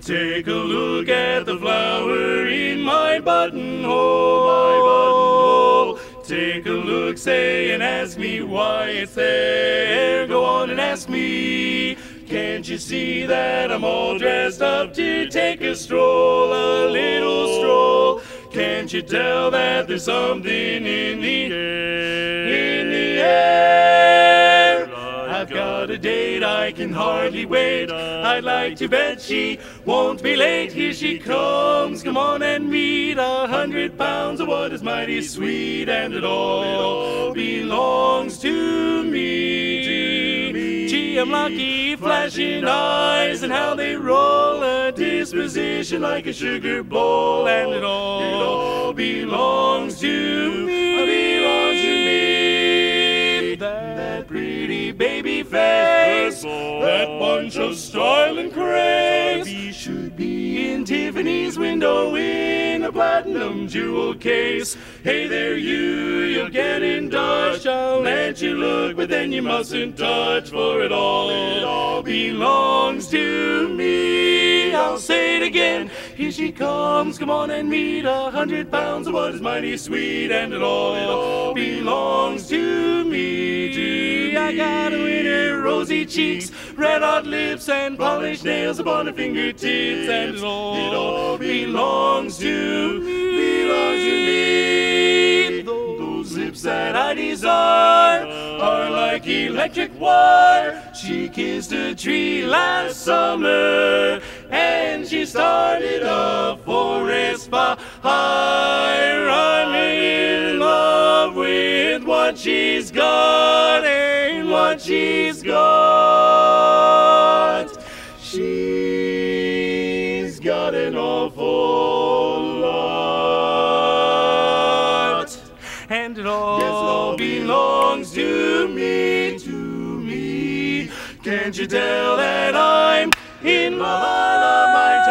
Take a look at the flower in my buttonhole. Take a look, say, and ask me why it's there. Go on and ask me. Can't you see that I'm all dressed up to take a stroll, a little stroll? Can't you tell that there's something in the air? I've got a date, I can hardly wait. I'd like to bet she won't be late. Here she comes, come on and meet. 100 pounds of what is mighty sweet, and it all belongs to me. Gee, I'm lucky, flashing eyes, and how they roll. A disposition like a sugar bowl, and it all belongs to me. Belongs to me. That pretty baby face, that bunch of style and grace, should be in Tiffany's window in a platinum jewel case. Hey there you'll get in Dutch. I'll let you look, but then you mustn't touch, for it all belongs to me. I'll say it again, here she comes, come on and meet. 100 pounds of what is mighty sweet, and it all belongs to me. I got a winner, rosy cheeks, red hot lips, and polished nails upon her fingertips, and it all belongs to me. Belongs to me. Those lips that I desire are like electric wire. She kissed a tree last summer, and she started a forest fire. I'm in love with what she's got, and what she's got. She's got an awful lot, and it all belongs to me, to me. Can't you tell that I'm in love?